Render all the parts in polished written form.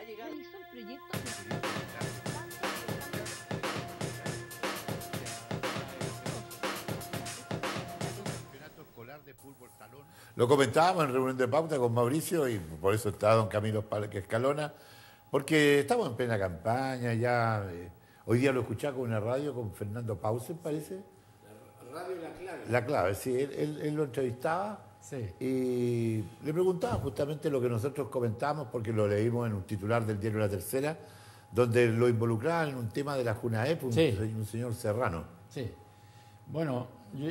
realizó el proyecto de campeonato escolar de fútbol salón. Lo comentábamos en reunión de pauta con Mauricio y por eso está don Camilo Escalona, porque estamos en plena campaña ya. Hoy día lo escuchaba con una radio con Fernando Pausen, parece. La radio La Clave. La Clave, sí, él lo entrevistaba. Sí. Y le preguntaba justamente lo que nosotros comentábamos, porque lo leímos en un titular del diario La Tercera, donde lo involucraban en un tema de la JUNAEP, un señor Serrano. Sí. Bueno,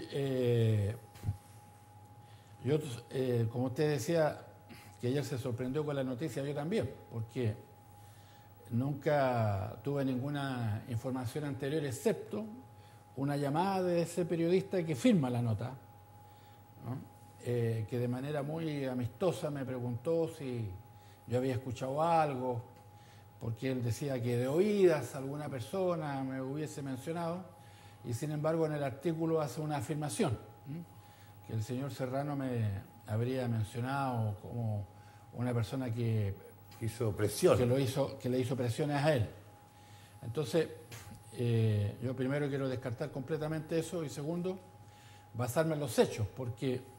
como usted decía, que ayer se sorprendió con la noticia, yo también, porque nunca tuve ninguna información anterior, excepto una llamada de ese periodista que firma la nota, ¿no? Que de manera muy amistosa me preguntó si yo había escuchado algo, porque él decía que de oídas alguna persona me hubiese mencionado, y sin embargo en el artículo hace una afirmación, que el señor Serrano me habría mencionado como una persona que hizo presión, que le hizo presiones a él. Entonces, yo primero quiero descartar completamente eso, y segundo, basarme en los hechos, porque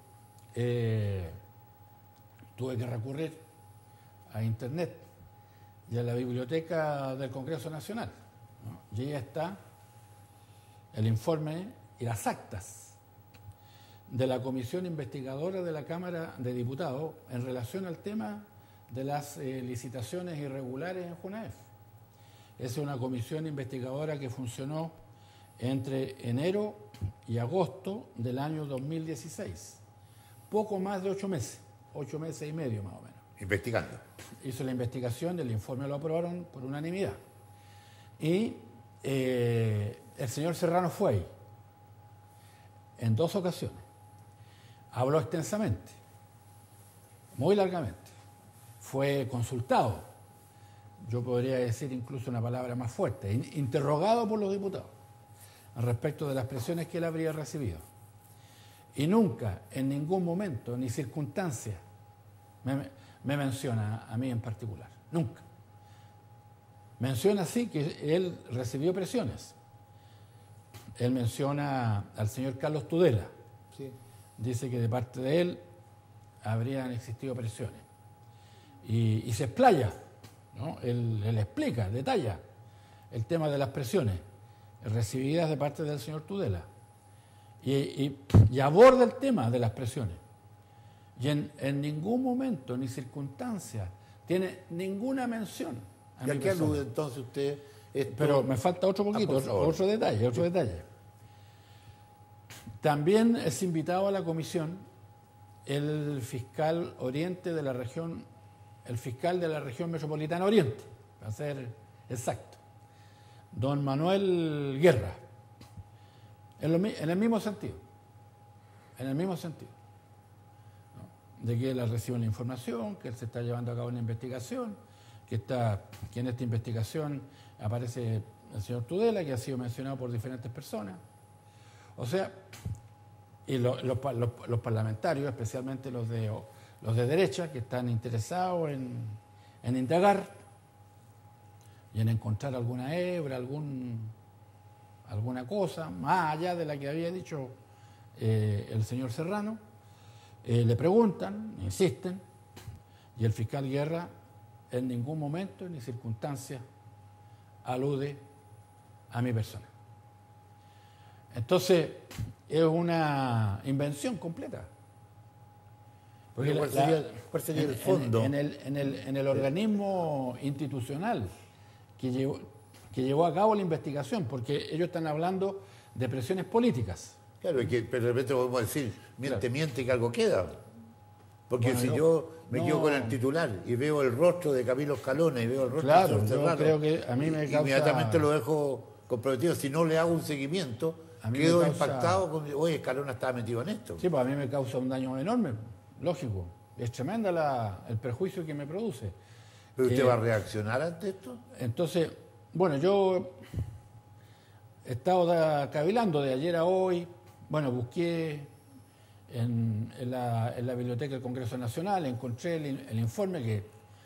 tuve que recurrir a Internet y a la biblioteca del Congreso Nacional, ¿no? Y ahí está el informe y las actas de la comisión investigadora de la Cámara de Diputados en relación al tema de las licitaciones irregulares en JUNAEF. Es una comisión investigadora que funcionó entre enero y agosto del año 2016. Poco más de 8 meses, 8 meses y medio más o menos. Investigando. Hizo la investigación, el informe lo aprobaron por unanimidad. Y el señor Serrano fue ahí en 2 ocasiones. Habló extensamente, muy largamente. Fue consultado, yo podría decir incluso una palabra más fuerte, interrogado por los diputados respecto de las presiones que él habría recibido. Y nunca, en ningún momento, ni circunstancia, me menciona a mí en particular. Nunca. Menciona sí que él recibió presiones. Él menciona al señor Carlos Tudela. Sí. Dice que de parte de él habrían existido presiones. Y se explaya, ¿no? Él explica, detalla el tema de las presiones recibidas de parte del señor Tudela. Y aborda el tema de las presiones. Y en ningún momento ni circunstancia tiene ninguna mención a ¿Y a qué alude entonces usted? Pero me falta otro poquito, otro detalle. También es invitado a la comisión el fiscal oriente de la región, el fiscal de la región metropolitana oriente, para ser exacto, don Manuel Guerra. En el mismo sentido, ¿no? De que él recibe la información, que él se está llevando a cabo una investigación, que en esta investigación aparece el señor Tudela, que ha sido mencionado por diferentes personas. O sea, y los parlamentarios, especialmente los de derecha, que están interesados en indagar y en encontrar alguna hebra, alguna cosa, más allá de la que había dicho el señor Serrano, le preguntan, insisten, y el fiscal Guerra en ningún momento ni circunstancia alude a mi persona. Entonces, es una invención completa. Porque ¿cuál sería el fondo? En el organismo institucional que llevó a cabo la investigación, porque ellos están hablando de presiones políticas. Claro, pero de repente podemos decir, miente que algo queda. Porque bueno, si yo me quedo con el titular y veo el rostro de Camilo Escalona y veo el rostro de Serrano, yo creo que a mí me causa... Inmediatamente lo dejo comprometido. Si no le hago un seguimiento, quedo impactado con, oye, Escalona estaba metido en esto. Sí, pues a mí me causa un daño enorme, lógico. Es tremenda el perjuicio que me produce. ¿Pero usted va a reaccionar ante esto? Entonces, bueno, yo he estado cavilando de ayer a hoy. Bueno, busqué en la biblioteca del Congreso Nacional, encontré el informe que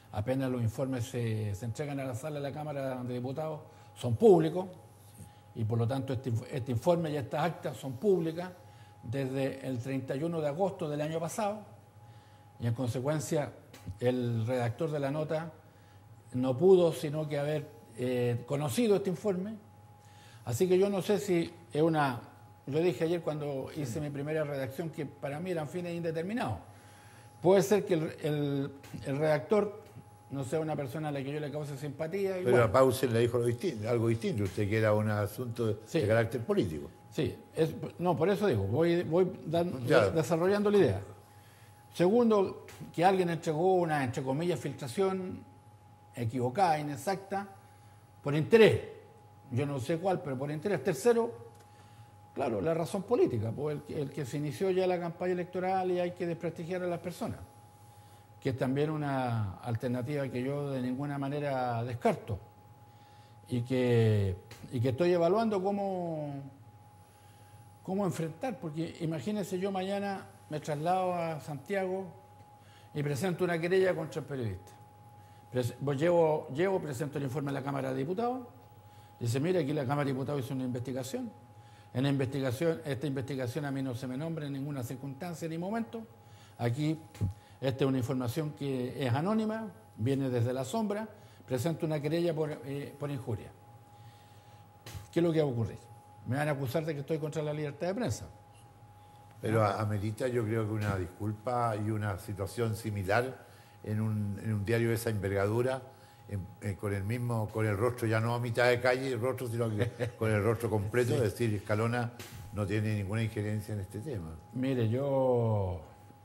apenas los informes se entregan a la sala de la Cámara de Diputados, son públicos, y por lo tanto este informe y estas actas son públicas desde el 31 de agosto del año pasado, y en consecuencia el redactor de la nota no pudo sino que haber conocido este informe. Así que yo no sé si es una... Yo dije ayer cuando hice mi primera redacción que para mí eran fines indeterminados. Puede ser que el redactor no sea una persona a la que yo le cause simpatía. Pero bueno, a Paulsen le dijo algo distinto, usted que era un asunto de carácter político. Sí, no, por eso digo, voy desarrollando la idea. Segundo, que alguien entregó una, entre comillas, filtración equivocada, inexacta, por interés. Yo no sé cuál, pero por interés. Tercero, claro, la razón política, pues el que se inició ya la campaña electoral y hay que desprestigiar a las personas, que es también una alternativa que yo de ninguna manera descarto y que estoy evaluando cómo enfrentar, porque imagínense yo mañana me traslado a Santiago y presento una querella contra el periodista. Presento el informe a la Cámara de Diputados, dice, mira, aquí la Cámara de Diputados hizo una investigación. En esta investigación a mí no se me nombra en ninguna circunstancia ni momento. Aquí, esta es una información que es anónima, viene desde la sombra, presento una querella por injuria. ¿Qué es lo que va a ocurrir? Me van a acusar de que estoy contra la libertad de prensa. Pero amerita, yo creo que una disculpa y una situación similar en un diario de esa envergadura, con el rostro ya no a mitad de calle, el rostro, sino que con el rostro completo, es decir, Escalona no tiene ninguna injerencia en este tema. Mire, yo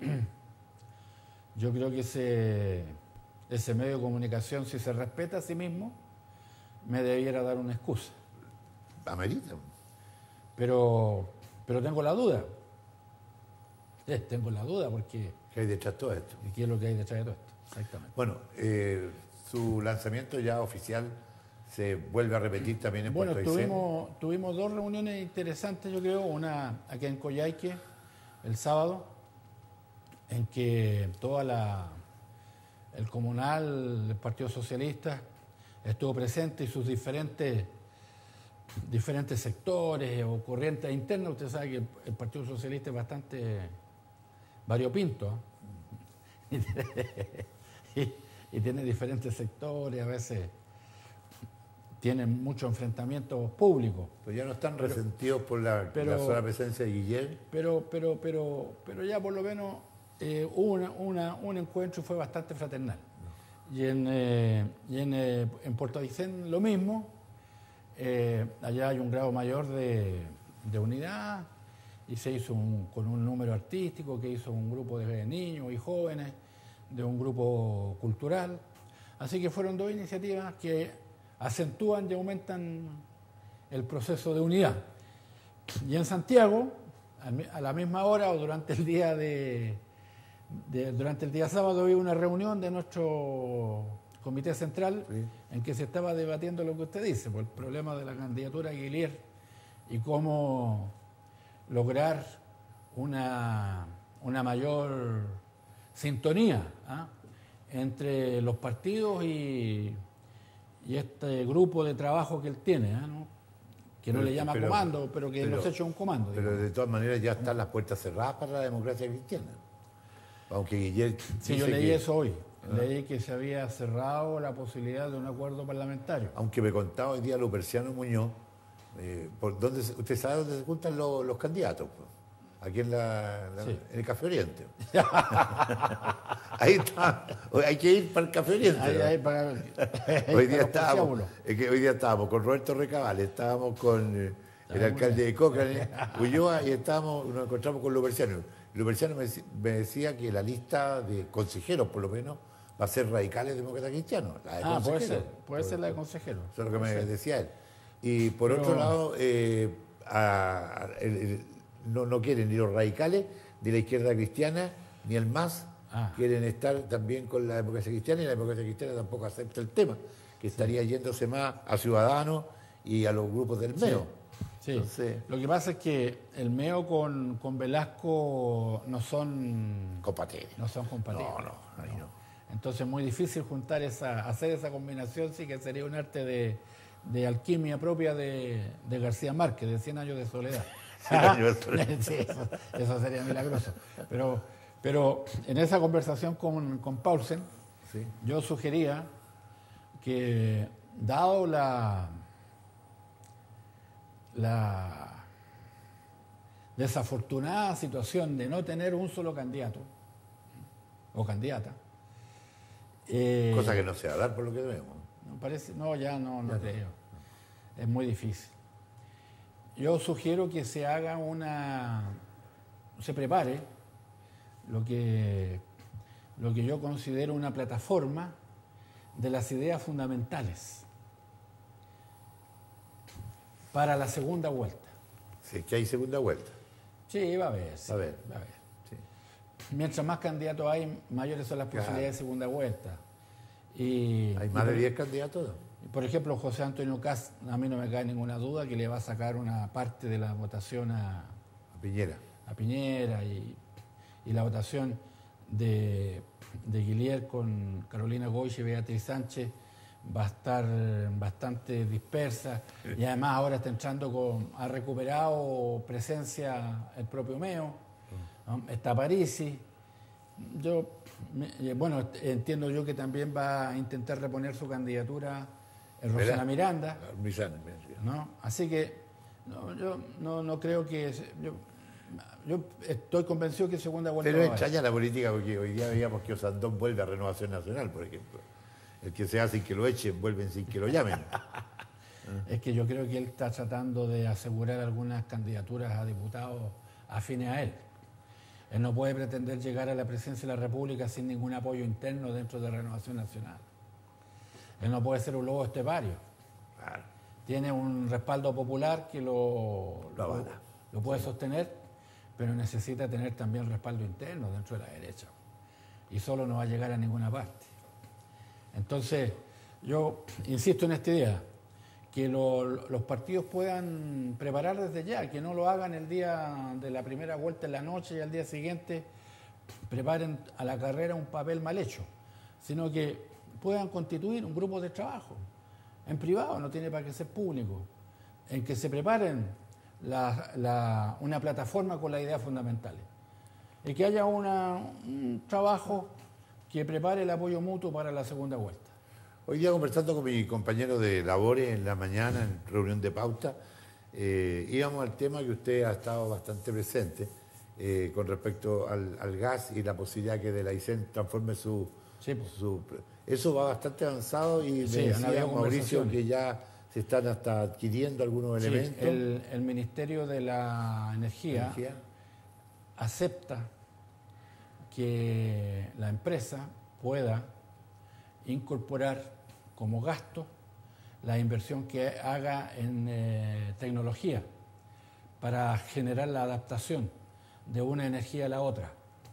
creo que ese medio de comunicación, si se respeta a sí mismo, me debiera dar una excusa. Amerita. Pero tengo la duda. Tengo la duda porque... ¿Qué hay detrás de todo esto? ¿Y qué es lo que hay detrás de todo esto? Exactamente. Bueno, su lanzamiento ya oficial se vuelve a repetir también en Puerto Aysén. Tuvimos dos reuniones interesantes, yo creo, una aquí en Coyhaique el sábado, en que el comunal del Partido Socialista estuvo presente y sus diferentes sectores o corrientes internas. Usted sabe que el Partido Socialista es bastante variopinto y tiene diferentes sectores, a veces tienen muchos enfrentamientos públicos. Pero ya no están resentidos por la sola presencia de Guillermo. Pero ya por lo menos hubo un encuentro y fue bastante fraternal. Y en Puerto Aysén lo mismo. Allá hay un grado mayor de unidad y se hizo con un número artístico que hizo un grupo de niños y jóvenes de un grupo cultural. Así que fueron dos iniciativas que acentúan y aumentan el proceso de unidad. Y en Santiago, a la misma hora o durante el día durante el día sábado, había una reunión de nuestro Comité Central, sí, en que se estaba debatiendo lo que usted dice, por el problema de la candidatura a Guillier y cómo lograr una mayor sintonía entre los partidos y este grupo de trabajo que él tiene, ¿no? Que no le llama comando, pero que nos echa un comando. Pero digamos, de todas maneras ya están las puertas cerradas para la democracia cristiana. Aunque Guillier... Sí, yo leí eso hoy. Leí que se había cerrado la posibilidad de un acuerdo parlamentario. Aunque me contaba hoy día Luperciano Muñoz, ¿usted sabe dónde se juntan los candidatos? Aquí en en el Café Oriente. Ahí está. Hay que ir para el Café Oriente. Hoy día estábamos con Roberto Recabal, estábamos con el alcalde de Cochrane, Ulloa, y nos encontramos con Luperciano. Luperciano me decía que la lista de consejeros, por lo menos, va a ser radicales demócratas cristianos. La de puede ser la de consejeros. Eso es lo que me decía él. Y por otro lado, no quieren ni los radicales, ni la izquierda cristiana, ni el MAS, quieren estar también con la democracia cristiana, y la democracia cristiana tampoco acepta el tema, que estaría yéndose más a Ciudadanos y a los grupos del MEO. Sí. Entonces, lo que pasa es que el MEO con Velasco no son compatibles. No son compatibles. No, ahí no. Entonces es muy difícil hacer esa combinación, sí que sería un arte de alquimia propia de García Márquez, de 100 años de soledad. 100 años de soledad. Sí, eso sería milagroso. Pero en esa conversación con Paulsen, Sí. yo sugería que, dado la desafortunada situación de no tener un solo candidato o candidata, Cosa que no se va a dar por lo que vemos. no parece, no, ya no creo. Es muy difícil. Yo sugiero que se haga se prepare lo que yo considero una plataforma de las ideas fundamentales para la segunda vuelta. Si es que hay segunda vuelta. Sí, va a haber. Sí, Va a haber. Sí. Mientras más candidatos hay, mayores son las posibilidades de segunda vuelta. ¿Hay más de 10 candidatos? Por ejemplo, José Antonio Kast, a mí no me cae ninguna duda que le va a sacar una parte de la votación a Piñera y la votación de Guillier con Carolina Goich y Beatriz Sánchez va a estar bastante dispersa y además ahora está entrando ha recuperado presencia el propio Meo, ¿no? Está Parisi. Bueno, entiendo yo que también va a intentar reponer su candidatura Rosana Miranda, ¿no? Así que yo no creo que... Yo estoy convencido que segunda vuelta. Pero es extraña la política porque hoy día veíamos que Osandón vuelve a Renovación Nacional, por ejemplo. El que se hace sin que lo echen, vuelven sin que lo llamen. Es que yo creo que él está tratando de asegurar algunas candidaturas a diputados afines a él. Él no puede pretender llegar a la presidencia de la República sin ningún apoyo interno dentro de Renovación Nacional. Él no puede ser un lobo estepario. Claro. Tiene un respaldo popular que lo puede sostener, pero necesita tener también respaldo interno dentro de la derecha. Y solo no va a llegar a ninguna parte. Entonces, yo insisto en esta idea, que los partidos puedan preparar desde ya, que no lo hagan el día de la primera vuelta en la noche y al día siguiente preparen a la carrera un papel mal hecho, sino que puedan constituir un grupo de trabajo en privado, no tiene para qué ser público, en que se preparen una plataforma con las ideas fundamentales y que haya un trabajo que prepare el apoyo mutuo para la segunda vuelta. Hoy día, conversando con mi compañero de labores en la mañana, en reunión de pauta, íbamos al tema que usted ha estado bastante presente con respecto al gas y la posibilidad que de la ICEN transforme su... Eso va bastante avanzado y me decía Mauricio que ya se están hasta adquiriendo algunos elementos. El Ministerio de la Energía acepta que la empresa pueda incorporar como gasto la inversión que haga en tecnología para generar la adaptación de una energía a la otra,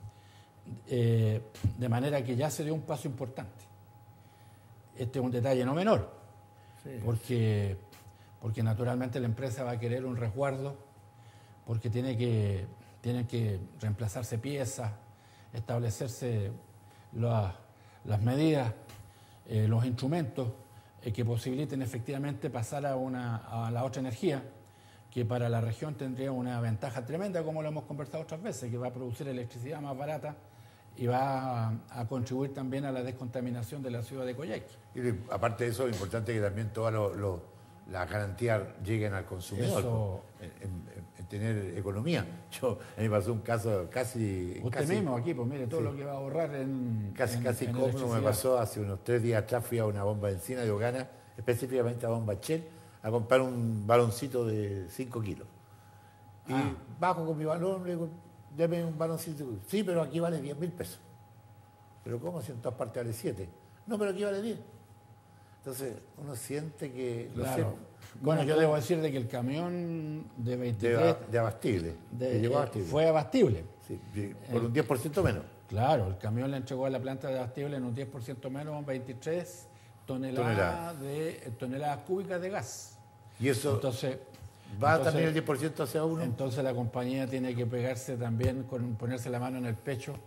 de manera que ya se dio un paso importante. Este es un detalle no menor, porque naturalmente la empresa va a querer un resguardo, porque tienen que reemplazarse piezas, establecerse las medidas, los instrumentos que posibiliten efectivamente pasar a la otra energía, que para la región tendría una ventaja tremenda, como lo hemos conversado otras veces, que va a producir electricidad más barata y va a contribuir también a la descontaminación de la ciudad de Coyhaique. Y aparte de eso, es importante que también todas las garantías lleguen al consumidor, en tener economía. A mí me pasó un caso casi... Usted mismo aquí, pues mire, todo lo que va a ahorrar en Casi cómodo me pasó hace unos 3 días atrás, fui a una bomba de encina de Ogana, específicamente a Bomba Shell, a comprar un baloncito de 5 kilos. Y bajo con mi balón, le digo, deme un baloncito. Sí, pero aquí vale 10.000 pesos. ¿Pero cómo si en todas partes vale 7? No, pero aquí vale 10. Entonces uno siente que... Claro. Bueno, yo debo decir de que el camión de 23... De abastible. Llegó abastible. Fue abastible. Sí, por un 10% menos. Claro, el camión le entregó a la planta de abastible en un 10% menos 23 toneladas cúbicas de gas. Y eso va también el 10% hacia uno. Entonces la compañía tiene que pegarse también, ponerse la mano en el pecho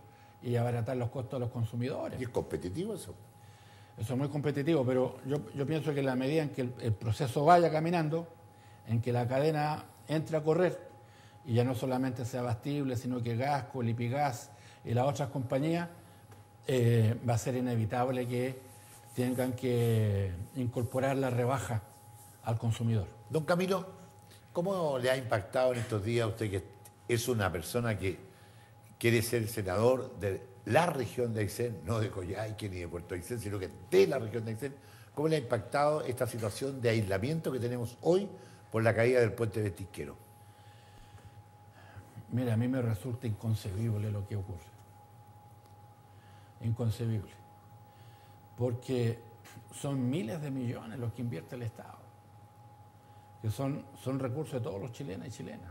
y abaratar los costos a los consumidores. ¿Y es competitivo eso? Eso es muy competitivo, pero yo pienso que en la medida en que el proceso vaya caminando, en que la cadena entre a correr, y ya no solamente sea Abastible, sino que Gasco, Lipigas y las otras compañías, va a ser inevitable que tengan que incorporar la rebaja al consumidor. Don Camilo, ¿cómo le ha impactado en estos días a usted, que es una persona que quiere ser senador de la región de Aysén, no de Coyhaique ni de Puerto Aysén, sino que de la región de Aysén? ¿Cómo le ha impactado esta situación de aislamiento que tenemos hoy por la caída del puente Ventisquero? Mira, a mí me resulta inconcebible lo que ocurre. Inconcebible. Porque son miles de millones los que invierte el Estado, que son recursos de todos los chilenos y chilenas.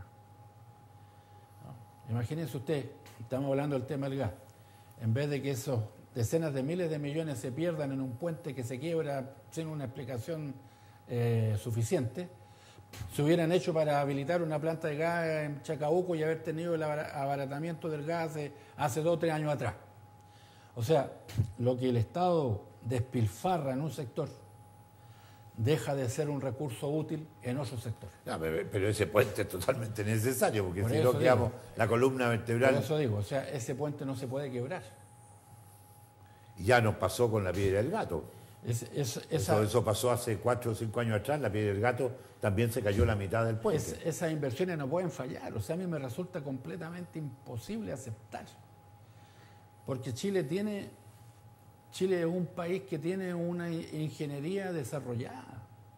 ¿No? Imagínense usted, estamos hablando del tema del gas, en vez de que esos decenas de miles de millones se pierdan en un puente que se quiebra sin una explicación suficiente, se hubieran hecho para habilitar una planta de gas en Chacabuco y haber tenido el abaratamiento del gas hace 2 o 3 años atrás. O sea, lo que el Estado despilfarra en un sector deja de ser un recurso útil en otro sector. No, pero ese puente es totalmente necesario, porque Por si eso no quedamos digo, la columna vertebral. Por eso digo, o sea, ese puente no se puede quebrar. Ya nos pasó con la Piedra del Gato. Eso pasó hace 4 o 5 años atrás. La Piedra del Gato también se cayó la mitad del puente. Esas inversiones no pueden fallar. O sea, a mí me resulta completamente imposible aceptar. Porque Chile es un país que tiene una ingeniería desarrollada.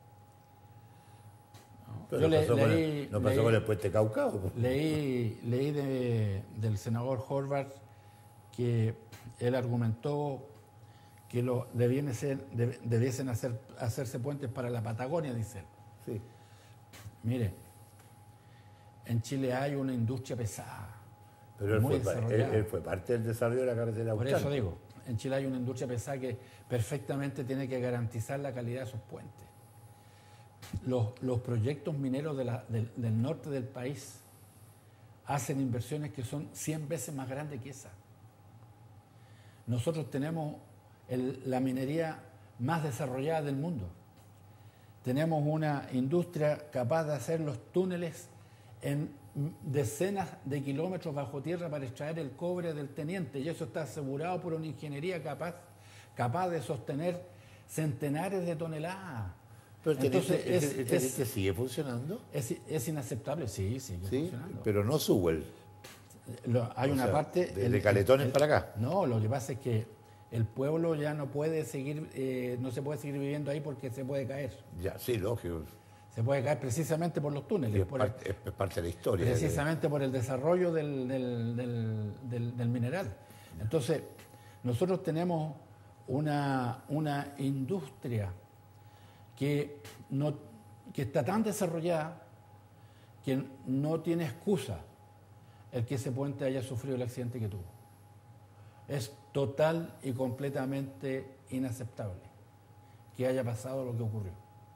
Pero no pasó con el puente Caucao. Leí del senador Horvath que él argumentó que debiesen hacerse puentes para la Patagonia, dice él. Sí. Mire, en Chile hay una industria pesada. Pero él fue parte del desarrollo de la carretera austral. Por eso digo, en Chile hay una industria pesada que perfectamente tiene que garantizar la calidad de sus puentes. Los proyectos mineros del norte del país hacen inversiones que son 100 veces más grandes que esa. Nosotros tenemos la minería más desarrollada del mundo. Tenemos una industria capaz de hacer los túneles en decenas de kilómetros bajo tierra para extraer el cobre del teniente, y eso está asegurado por una ingeniería capaz de sostener centenares de toneladas. Pero entonces, ¿sigue funcionando? Es inaceptable, sí, sigue funcionando. Pero no sube hay una parte... De Caletones para acá. No, lo que pasa es que el pueblo ya no puede seguir, no se puede seguir viviendo ahí porque se puede caer. Ya, sí, lógico. Se puede caer precisamente por los túneles. Es parte de la historia. Precisamente por el desarrollo del mineral. Entonces, nosotros tenemos una industria que está tan desarrollada que no tiene excusa el que ese puente haya sufrido el accidente que tuvo. Es total y completamente inaceptable que haya pasado lo que ocurrió.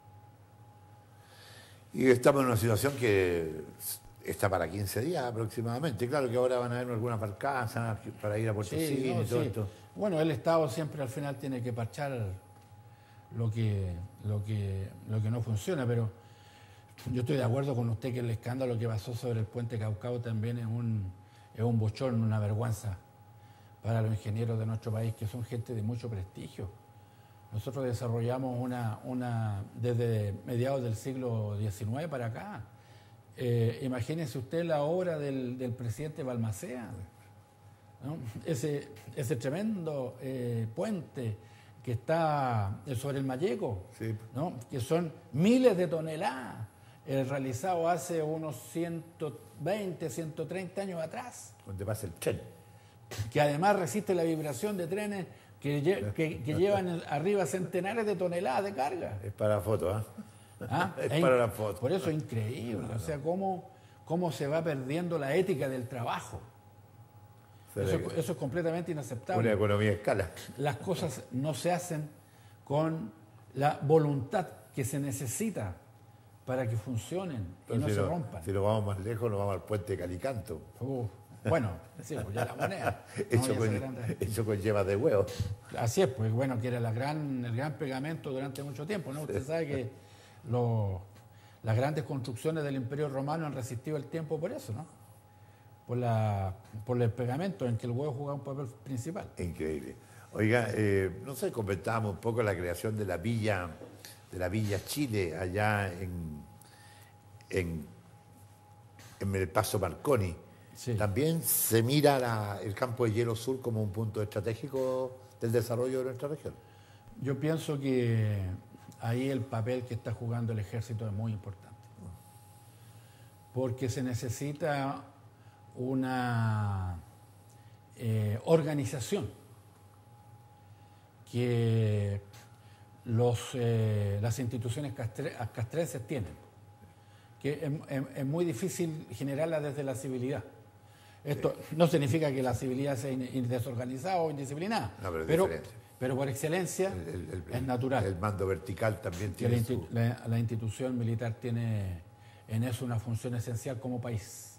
Y estamos en una situación que está para 15 días aproximadamente. Claro que ahora van a haber algunas barcazas para ir a Puerto Cine y todo esto. Bueno, el Estado siempre al final tiene que parchar lo que no funciona, pero yo estoy de acuerdo con usted que el escándalo que pasó sobre el puente Caucao también es un bochorno, una vergüenza para los ingenieros de nuestro país, que son gente de mucho prestigio. Nosotros desarrollamos desde mediados del siglo XIX para acá. Imagínese usted la obra del presidente Balmaceda, ¿no? Ese tremendo puente que está sobre el Malleco, sí, ¿no? Que son miles de toneladas, realizado hace unos 120, 130 años atrás. Donde pasa el tren. Que además resiste la vibración de trenes que llevan arriba centenares de toneladas de carga. Es para la foto, ¿eh? ¿Ah? Es para la foto. Por eso es increíble, o sea, cómo se va perdiendo la ética del trabajo. Eso es completamente inaceptable. Una economía a escala. Las cosas no se hacen con la voluntad que se necesita para que funcionen y no se rompan. Si nos vamos más lejos, nos vamos al puente de Calicanto. Bueno, sí, pues ya la moneda. Eso conlleva de huevo. Así es, pues bueno, que era el gran pegamento durante mucho tiempo, ¿no? Usted sabe que las grandes construcciones del Imperio Romano han resistido el tiempo por eso, ¿no? Por el pegamento en que el huevo jugaba un papel principal. Increíble. Oiga, no sé, comentábamos un poco la creación de la Villa Chile allá en el Paso Marconi. Sí. También se mira el campo de hielo sur como un punto estratégico del desarrollo de nuestra región. Yo pienso que ahí el papel que está jugando el ejército es muy importante. Porque se necesita una organización que las instituciones castrenses tienen, que es muy difícil generarla desde la civilidad. Esto no significa que la civilidad sea desorganizada o indisciplinada, no, pero por excelencia es natural. El mando vertical también tiene la institución militar tiene en eso una función esencial como país.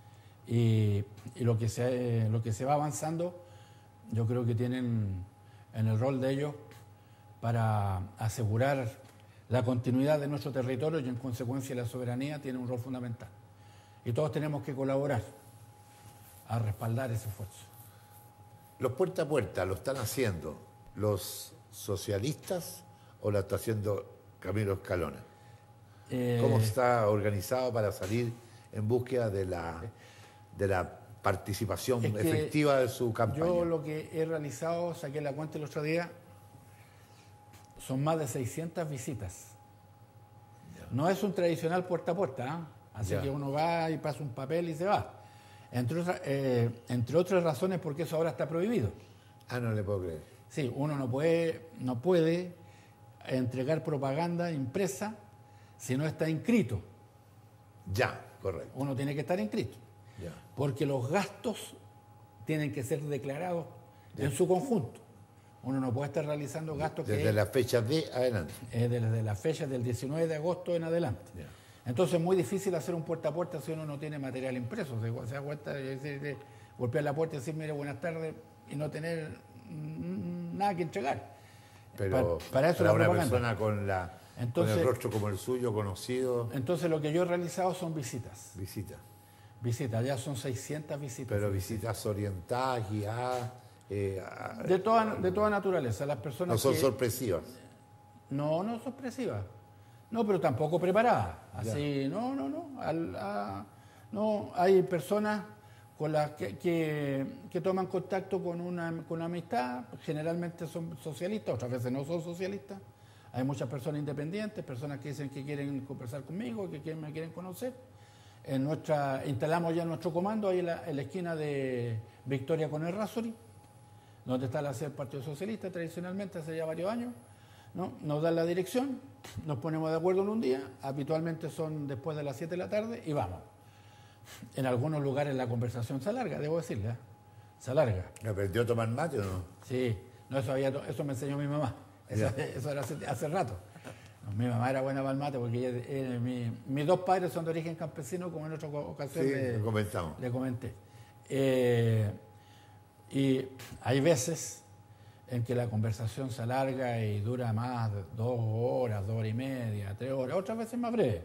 Y lo que se va avanzando, yo creo que tienen en el rol de ellos para asegurar la continuidad de nuestro territorio y en consecuencia la soberanía tiene un rol fundamental. Y todos tenemos que colaborar a respaldar ese esfuerzo. ¿Los puerta a puerta lo están haciendo los socialistas o lo está haciendo Camilo Escalona? ¿Cómo está organizado para salir en búsqueda de la participación efectiva de su campaña? Yo lo que he realizado, saqué la cuenta el otro día, son más de 600 visitas. Ya. No es un tradicional puerta a puerta, ¿eh? Así ya. Que uno va y pasa un papel y se va. Entre otras razones porque eso ahora está prohibido. Ah, no le puedo creer. Sí, uno no puede entregar propaganda impresa si no está inscrito. Ya, correcto. Uno tiene que estar inscrito. Ya. Porque los gastos tienen que ser declarados en su conjunto. Uno no puede estar realizando gastos desde la fecha de adelante. Desde la fecha del 19 de agosto en adelante. Ya. Entonces es muy difícil hacer un puerta a puerta si uno no tiene material impreso. Se da cuenta de golpear la puerta y decir, mire, buenas tardes, y no tener nada que entregar. Pero para eso una persona con el rostro como el suyo, conocido. Entonces lo que yo he realizado son visitas. Visitas, ya son 600 visitas. Pero visitas orientadas, guiadas. De toda naturaleza. Las personas no son sorpresivas. No sorpresivas. No, pero tampoco preparadas. Así, ya. No, hay personas con las que toman contacto con una amistad, generalmente son socialistas, otras veces no son socialistas. Hay muchas personas independientes, personas que dicen que quieren conversar conmigo, que me quieren conocer. Instalamos ya nuestro comando ahí en la esquina de Victoria con Errázuriz, donde está la sede del Partido Socialista tradicionalmente hace ya varios años, ¿no? Nos dan la dirección, nos ponemos de acuerdo en un día, habitualmente son después de las 7 de la tarde y vamos. En algunos lugares la conversación se alarga, debo decirle, se alarga. ¿Me aprendió a tomar mate o no? Sí, no, eso me enseñó mi mamá, eso era hace rato. Mi mamá era buena para el mate porque mis dos padres son de origen campesino, como en otra ocasión le comenté. Y hay veces en que la conversación se alarga y dura más de 2 horas, 2 horas y media, 3 horas, otras veces más breve.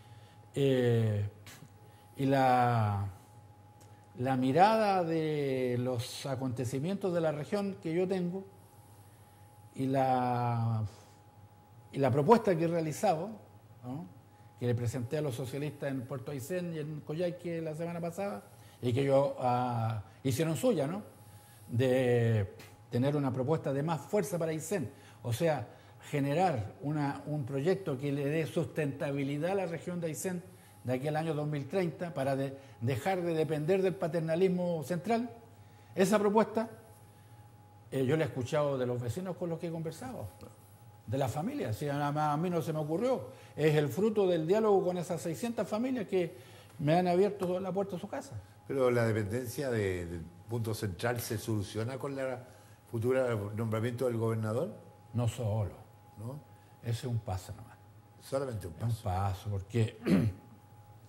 Y la mirada de los acontecimientos de la región que yo tengo y la propuesta que he realizado, ¿no? Que le presenté a los socialistas en Puerto Aysén y en Coyhaique la semana pasada, y que ellos hicieron suya, ¿no? De tener una propuesta de más fuerza para Aysén, o sea, generar un proyecto que le dé sustentabilidad a la región de Aysén de aquí al año 2030 para dejar de depender del paternalismo central. Esa propuesta yo la he escuchado de los vecinos con los que he conversado, de las familias, si a mí no se me ocurrió, es el fruto del diálogo con esas 600 familias que me han abierto la puerta a su casa. Pero la dependencia del punto central se soluciona con la futura nombramiento del gobernador. No solo, ¿no? Ese es un paso nomás. Solamente un paso. Es un paso, porque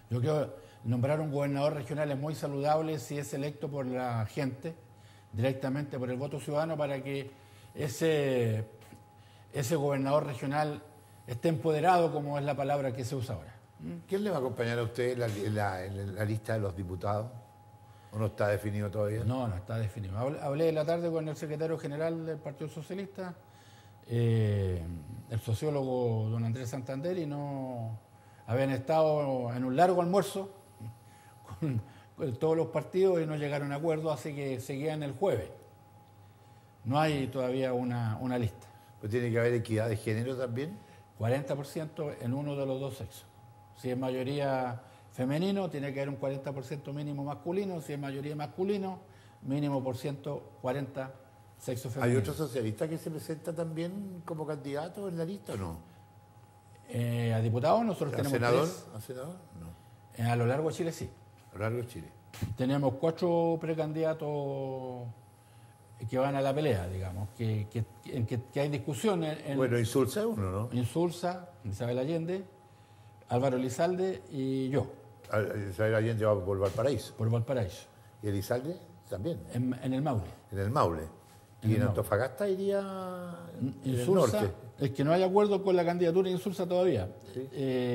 Yo creo que nombrar un gobernador regional es muy saludable si es electo por la gente, directamente por el voto ciudadano, para que ese gobernador regional esté empoderado, como es la palabra que se usa ahora. ¿Quién le va a acompañar a usted en la lista de los diputados? ¿O no está definido todavía? No, no está definido. Hablé de la tarde con el secretario general del Partido Socialista, el sociólogo don Andrés Santander, y no habían estado en un largo almuerzo con todos los partidos y no llegaron a acuerdo, así que seguían el jueves. No hay todavía una lista. ¿Pues tiene que haber equidad de género también? 40% en uno de los dos sexos. Si es mayoría femenino, tiene que haber un 40% mínimo masculino. Si es mayoría masculino, mínimo por ciento 40 sexo femenino. ¿Hay otro socialista que se presenta también como candidato en la lista o no? A diputados nosotros ¿A tenemos senador? 3. ¿A senador? No. A lo largo de Chile sí. A lo largo de Chile. Tenemos 4 precandidatos que van a la pelea, digamos, que hay discusiones. Bueno, Insulza es uno, ¿no? Insulza, Isabel Allende, Álvaro Elizalde y yo. Isabel Allende va por Valparaíso. Por Valparaíso. ¿Y Elizalde también? En el Maule. En el Maule. ¿Y en Antofagasta iría en el Insulza, norte? es que no hay acuerdo con la candidatura de Insulza todavía. Sí.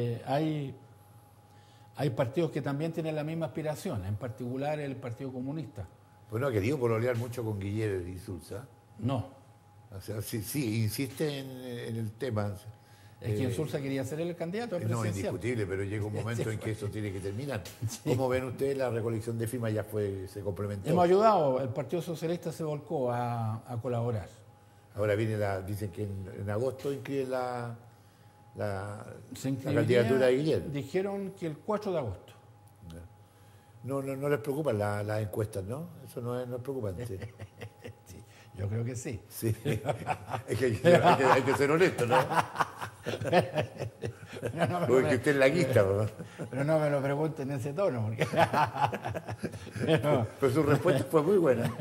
Hay partidos que también tienen la misma aspiración, en particular el Partido Comunista. Pues no ha querido pololear mucho con Guillermo Insulza. No. O sea, sí, insiste en el tema. Es que Insulza quería ser el candidato presidencial. No, indiscutible, pero llega un momento en que eso tiene que terminar. Sí. ¿Cómo ven ustedes la recolección de firmas? Ya se complementó. Hemos ayudado, el Partido Socialista se volcó a colaborar. Ahora dicen que en agosto inscriben la Se candidatura de Guillermo. Dijeron que el 4 de agosto. No les preocupan las encuestas, ¿no? Eso no es preocupante. Sí, yo creo que sí. Sí. Es que hay que ser honesto, ¿no? Porque usted es laguista, ¿no? Pero no me lo pregunten en ese tono, porque... Pero su respuesta fue muy buena.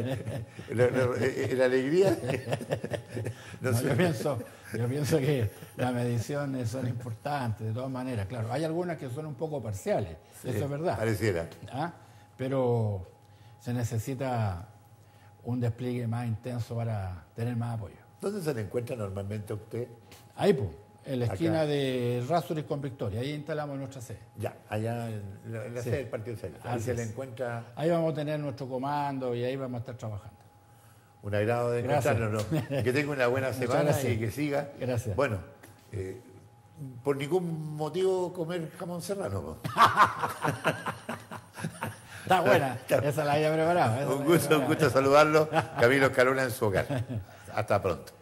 La alegría... No, yo pienso que las mediciones son importantes, de todas maneras. Claro, hay algunas que son un poco parciales, sí, eso es verdad. Pareciera. Pero se necesita un despliegue más intenso para tener más apoyo. ¿Dónde se le encuentra normalmente usted? Ahí, pues, en la esquina Acá. de Rásuri con Victoria. Ahí instalamos nuestra sede. Ya, allá en la sede del Partido Socialista. Ahí se le encuentra... Ahí vamos a tener nuestro comando y ahí vamos a estar trabajando. Un agrado de encontrarnos, ¿no? Que tenga una buena semana y que siga. Gracias. Bueno, por ningún motivo comer jamón serrano, ¿no? Está buena, esa la había preparado. Un gusto saludarlo. Camilo Escalona en su hogar. Hasta pronto.